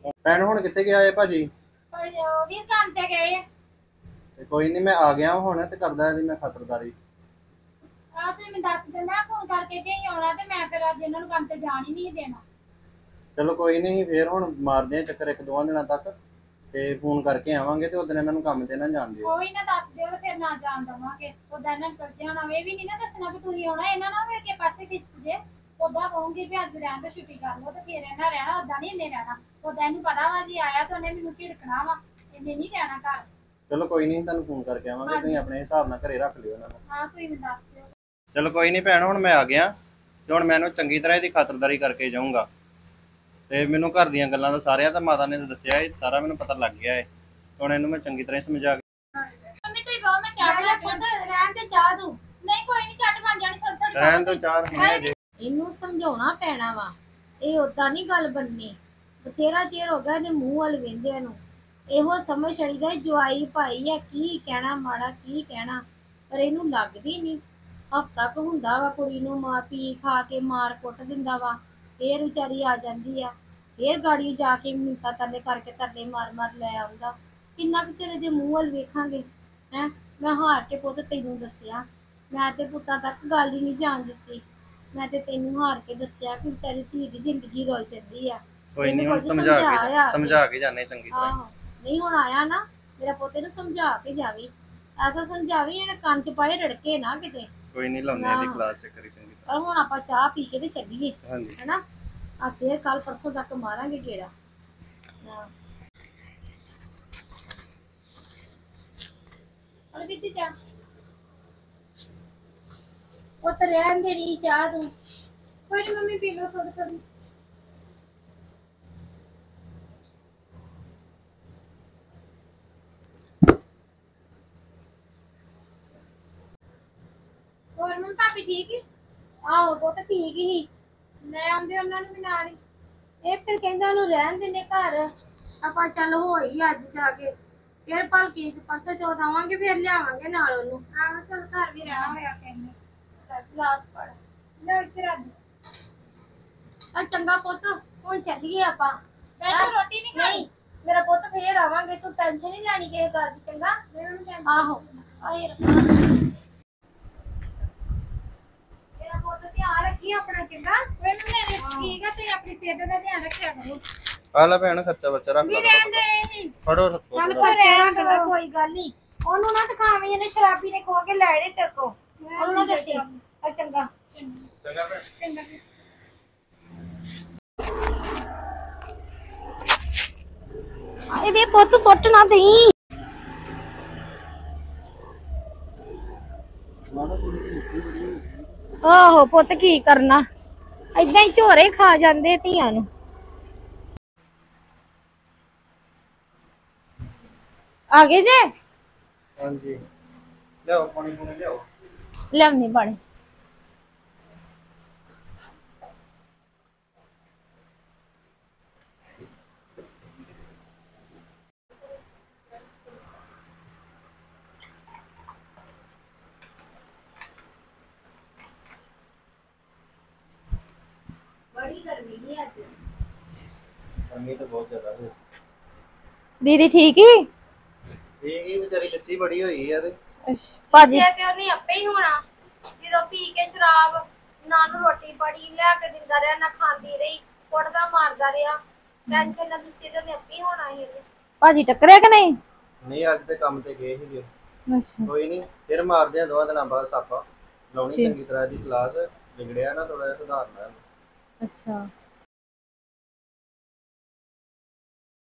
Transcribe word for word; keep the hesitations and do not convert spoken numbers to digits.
ਭੈਣ ਹੁਣ ਕਿੱਥੇ ਗਿਆ ਏ ਭਾਜੀ? ਵੀਰ ਕੰਮ ਤੇ ਗਏ ਆ। ਤੇ ਕੋਈ ਨਹੀਂ ਮੈਂ ਆ ਗਿਆ ਹੁਣ ਤੇ ਕਰਦਾ ਇਹਦੀ ਮੈਂ ਖਾਤਰਦਾਰੀ। ਆ ਤੁਸੀਂ ਮੈਨੂੰ ਦੱਸ ਦਿੰਦਾ ਫੋਨ ਕਰਕੇ ਕਿ ਅਸੀਂ ਆਉਣਾ ਤੇ ਮੈਂ ਫਿਰ ਅੱਜ ਇਹਨਾਂ ਨੂੰ ਕੰਮ ਤੇ ਜਾਣ ਹੀ ਨਹੀਂ ਦੇਣਾ। ਚਲੋ ਕੋਈ ਨਹੀਂ ਫੇਰ ਹੁਣ ਮਾਰਦੇ ਆ ਚੱਕਰ ਇੱਕ ਦੋ ਦਿਨਾਂ ਤੱਕ ਤੇ ਫੋਨ ਕਰਕੇ ਆਵਾਂਗੇ ਤੇ ਉਦੋਂ ਇਹਨਾਂ ਨੂੰ ਕੰਮ ਤੇ ਨਾ ਜਾਣ ਦਿਓ। ਕੋਈ ਨਾ ਦੱਸ ਦਿਓ ਤੇ ਫਿਰ ਨਾ ਜਾਣ ਦਵਾਂਗੇ। ਉਦਾਂ ਇਹਨਾਂ ਨੂੰ ਚੱਲ ਜਾਣਾ ਇਹ ਵੀ ਨਹੀਂ ਨਾ ਦੱਸਣਾ ਵੀ ਤੁਸੀਂ ਆਉਣਾ ਇਹਨਾਂ ਨਾਲ ਫਿਰ ਕੇ ਪਾਸੇ ਕਿਸ ਜੇ ਉਦਾਂ ਕਹੂੰਗੀ ਵੀ ਅੱਜ ਰਹਿਣ ਤੋਂ ਛੁੱਟੀ ਕਰ ਲਓ ਤੇ ਫਿਰ ਇਹਨਾਂ ਰਹਿਣਾ ਉਦਾਂ ਨਹੀਂ ਇਹਨੇ ਰਹਿਣਾ। ਉਦਾਂ ਇਹਨੂੰ ਪਤਾ ਵਾ ਜੀ ਆਇਆ ਤਾਂ ਉਹਨੇ ਮੈਨੂੰ ਝਿੜਕਣਾ ਵਾ ਇਹਨੇ ਨਹੀਂ ਰਹਿਣਾ ਘਰ। ਚਲੋ ਕੋਈ ਨਹੀਂ ਤੁਹਾਨੂੰ ਫੋਨ ਕਰਕੇ ਆਵਾਂਗੇ ਤੁਸੀਂ ਆਪਣੇ ਹਿਸਾਬ ਨਾਲ ਘਰੇ ਰੱਖ ਲਿਓ ਇਹਨਾਂ ਨੂੰ। ਹਾਂ ਤੁਸੀਂ ਮੈਨੂੰ ਦੱਸ ਦਿਓ। ਚਲੋ ਕੋਈ ਨਹੀਂ ਭੈਣ ਹੁਣ ਮੈਂ ਆ ਗਿਆ ਤੇ ਹੁਣ ਮੈਂ ਇਹਨੂੰ ਚੰਗੀ ਤਰ੍ਹਾਂ ਇਹਦੀ ਖਾਤਰਦਾਰੀ ਕਰਕੇ ਜਾਊਂਗਾ ਤੇ ਮੈਨੂੰ ਘਰ ਦੀਆਂ ਗੱਲਾਂ ਦਾ ਸਾਰਿਆਂ ਦਾ ਮਾਤਾ ਨੇ ਦੱਸਿਆ ਇਹ ਸਾਰਾ ਮੈਨੂੰ ਪਤਾ ਲੱਗ ਗਿਆ ਹੈ। ਹੁਣ ਇਹਨੂੰ ਮੈਂ ਚੰਗੀ ਤਰ੍ਹਾਂ ਸਮਝਾ ਕੇ ਮੰਮੀ ਤੁਸੀਂ ਬਹੁਤ ਮੈਂ ਚਾਹ ਬਣਾ ਕੇ ਰਹਿਣ ਤੇ ਚਾਹ ਦੂੰ। ਨਹੀਂ ਕੋਈ ਨਹੀਂ ਝੱਟ ਬਣ ਜਾਣੀ ਥੋੜੀ ਥੋੜੀ ਰਹਿਣ ਤੋਂ ਚਾਰ ਹੁਣੇ ਜੇ ਇਹਨੂੰ ਸਮਝਾਉਣਾ ਪੈਣਾ ਵਾ। ਇਹ ਉਦਾਂ ਨਹੀਂ ਗੱਲ ਬਣਨੀ। ਬਥੇਰਾ ਚਿਰ ਹੋ ਗਿਆ ਇਹਦੇ ਮੂੰਹ ਵੱਲ ਵੇਂਦਿਆਂ ਨੂੰ। ਇਹੋ ਸਮਝ ਛੜੀਦਾ ਜਵਾਈ ਭਾਈ ਆ ਕੀ ਕਹਿਣਾ ਮਾੜਾ ਕੀ ਕਹਿਣਾ ਪਰ ਇਹਨੂੰ ਲੱਗਦੀ ਨਹੀਂ। ਹਫਤਾ ਕੁ ਹੁੰਦਾ ਵਾ ਕੁੜੀ ਨੂੰ ਮਾਂ ਪੀ ਖਾ ਕੇ ਮਾਰ ਕੁੱਟ ਦਿੰਦਾ ਵਾ ਫੇਰ ਵਿਚਾਰੀ ਆ ਜਾਂਦੀ ਆ ਫੇਰ ਗਾੜੀ ਜਾ ਕੇ ਮਿੰਤਾ ਤਰਲੇ ਕਰਕੇ ਤਰਲੇ ਮਾਰ ਮਾਰ ਲੈ ਆਉਂਦਾ। ਕਿੰਨਾ ਕੁ ਚਿਰ ਇਹਦੇ ਮੂੰਹ ਵੱਲ ਵੇਖਾਂਗੇ ਹੈਂ। ਮੈਂ ਹਾਰ ਕੇ ਪੁੱਤ ਤੈਨੂੰ ਦੱਸਿਆ ਮੈਂ ਤੇ ਪੁੱਤਾਂ ਤੱਕ ਗੱਲ ਹੀ ਨਹੀਂ ਜਾਣ ਦਿੱਤੀ। ਮੈਂ ਤੇ ਤੈਨੂੰ ਹਾਰ ਕੇ ਦੱਸਿਆ ਕਿ ਵਿਚਾਰੀ ਧੀ ਦੀ ਜ਼ਿੰਦਗੀ ਰੁਲ ਜਾਂਦੀ ਆ। ਕੋਈ ਨਹੀਂ ਹੁਣ ਸਮਝਾ ਕੇ ਸਮਝਾ ਕੇ ਜਾਣੇ ਚੰਗੀ ਤਰ੍ਹਾਂ। ਆਹੋ ਨਹੀਂ ਹੁਣ ਆਇਆ ਨਾ ਮੇਰਾ ਪੁੱਤ ਨੂੰ ਸਮਝਾ ਕੇ ਜਾਵੀ। ਐਸਾ ਸਮਝਾਵੀ ਇਹਨੇ ਕੰਨ ਚ ਪਾਏ ਰੜਕੇ ਨਾ ਕਿਤੇ। ਕੋਈ ਨਹੀਂ ਲਾਉਣੇ ਇਹਦੀ ਕਲਾਸ ਚੈੱਕ ਕਰੀ ਚੰਗੀ ਤਰ੍ਹਾਂ। ਪਰ ਹੁਣ ਆਪਾਂ ਚਾਹ ਪੀ ਕੇ ਤੇ ਚੱਲੀਏ ਹਾਂਜੀ ਹੈਨਾ। ਆ ਫੇਰ ਕੱਲ ਪਰਸੋਂ ਤੱਕ ਮਾਰਾਂਗੇ ਗੇੜਾ। ਹਾਂ ਔਰ ਕਿੱਥੇ ਚਾਹ ਉਹ ਤਾਂ ਰਹਿਣ ਦੇਣੀ ਚਾਹ ਤੂੰ। ਕੋਈ ਨਹੀਂ ਮੰਮੀ ਪੀ ਲਓ ਥੋੜੀ ਥੋੜੀ। ਹੋਰ ਮੰਮੀ ਭਾਬੀ ਠੀਕ ਹੈ? ਆਹੋ ਪੁੱਤ ਠੀਕ ਹੀ। ਲੈ ਆਉਂਦੇ ਉਹਨਾਂ ਨੂੰ ਵੀ ਨਾਲ ਹੀ। ਇਹ ਫਿਰ ਕਹਿੰਦਾ ਉਹਨੂੰ ਰਹਿਣ ਦਿੰਦੇ ਘਰ। ਆਪਾਂ ਚੱਲ ਹੋਈ ਅੱਜ ਜਾ ਕੇ ਫਿਰ ਭਲਕੇ ਚ ਪਰਸੋਂ ਚੌਥ ਆਵਾਂਗੇ ਫਿਰ ਲਿਆਵਾਂਗੇ ਨਾਲ ਉਹਨੂੰ। ਆਹੋ ਚਲ ਘਰ ਵੀ ਰਹਿਣਾ ਹੋਇਆ ਕਹਿੰਦੇ ਕਲਾਸ ਪੜ ਲੈ ਇੱਥੇ ਰੱਖ ਆ ਚੰਗਾ ਪੁੱਤ ਹੁਣ ਚੱਲੀਏ ਆਪਾਂ। ਬੈਠੋ ਰੋਟੀ ਨਹੀਂ ਖਾਣੀ। ਨਹੀਂ ਮੇਰਾ ਪੁੱਤ ਫੇਰ ਆਵਾਂਗੇ ਤੂੰ ਟੈਨਸ਼ਨ ਨਹੀਂ ਲੈਣੀ ਕਿਸੇ ਗੱਲ ਦੀ ਚੰਗਾ। ਆਹੋ ਆਏ ਰੱਖਾ ਮੇਰਾ ਪੁੱਤ ਧਿਆਨ ਰੱਖੀ ਆਪਣਾ ਚੰਗਾ। ਮੈਨੂੰ ਮੇਰੇ ਠੀਕ ਆ ਤੇ ਆਪਣੀ ਸਿਹਤ ਦਾ ਧਿਆਨ ਰੱਖਿਆ ਕਰੋ। ਆ ਲੈ ਭੈਣ ਖਰਚਾ ਬੱਚਾ ਰੱਖ ਵੀ ਲਾ ਰਹਿਣ ਦੇ ਨਹੀਂ ਫੜੋ ਰੱਖੋ ਚੱਲ ਘਰੇ ਕਰ ਕੋਈ ਗੱਲ ਨਹੀਂ। ਉਹਨੂੰ ਨਾ ਦਿਖਾਵੀਂ ਇਹਨੇ ਸ਼ਰਾਬੀ ਨੇ ਖੋ ਕੇ ਲੈ ੜੇ ਤੇਰੇ ਕੋ। ਉਹਨੂੰ ਨਾ ਦੱਸੀ ਆ ਚੰਗਾ। ਚੰਗਾ ਭੈਣ ਚੰਗਾ ਆਏ ਵੇ ਪੁੱਤ ਸੁੱਟ ਨਾ ਦੇਈ। ਆਹੋ ਪੁੱਤ ਕੀ ਕਰਨਾ ਏਦਾਂ ਹੀ ਝੋਰੇ ਖਾ ਜਾਂਦੇ ਧੀਆਂ ਨੂੰ। ਆ ਗਏ ਜੇ? ਹਾਂਜੀ ਲਿਆਓ ਪਾਣੀ ਪੂਣੀ ਲਿਆਓ। ਲਿਆਉਣੀ ਪਾਣੀ। बड़ी गर्मी है आज। गर्मी तो बहुत ज्यादा है। दीदी ठीक ही ठीक ही बेचारी लस्सी बड़ी हुई है ते ਭਾਜੀ ਤੇ ਉਹਨੇ ਆਪੇ ਹੀ ਹੋਣਾ ਜਦੋਂ ਪੀ ਕੇ ਸ਼ਰਾਬ ਨਾ ਨੂੰ ਰੋਟੀ ਬੜੀ ਲਿਆ ਕੇ ਦਿੰਦਾ ਰਿਹਾ ਨਾ ਖਾਂਦੀ ਰਹੀ ਕੁੱਟਦਾ ਮਾਰਦਾ ਰਿਹਾ ਟੈਨਸ਼ਨ ਨਾ ਦਿੱਸੀ ਤੇ ਉਹਨੇ ਆਪੇ ਹੀ ਹੋਣਾ ਹੀ ਇਹਨੇ। ਭਾਜੀ ਟੱਕਰਿਆ ਕਿ ਨਹੀਂ? ਨਹੀਂ ਅੱਜ ਤੇ ਕੰਮ ਤੇ ਗਏ ਸੀਗੇ। ਅੱਛਾ ਕੋਈ ਨਹੀਂ ਫਿਰ ਮਾਰਦੇ ਆ ਦੋ ਦਿਨਾਂ ਬਾਅਦ ਸਾਪਾ ਲਾਉਣੀ ਚੰਗੀ ਤਰ੍ਹਾਂ ਦੀ ਕਲਾਸ ਵਿਗੜਿਆ ਨਾ ਥੋੜਾ ਜਿਹਾ ਸੁਧਾਰਨਾ। ਅੱਛਾ